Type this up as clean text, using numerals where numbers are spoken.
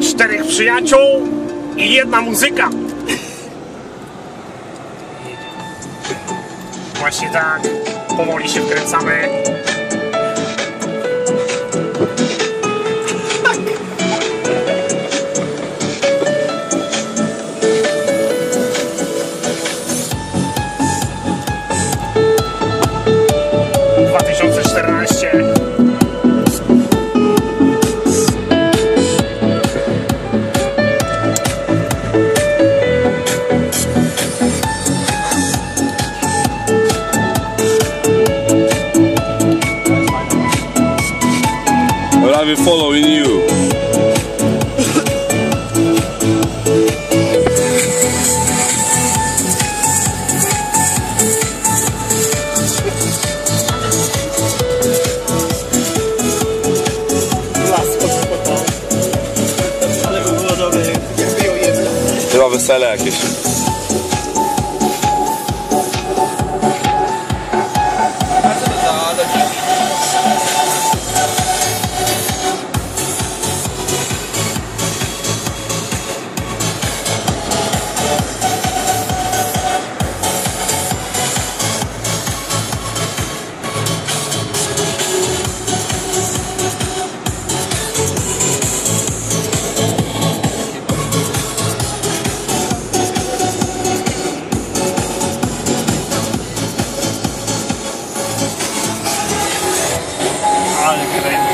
4 przyjaciół i 1 muzyka. Właśnie tak, powoli się wkręcamy. I've been following you. Ale by było dobre, jakby ją jedno. Chyba wesele jakieś. Ale kręci.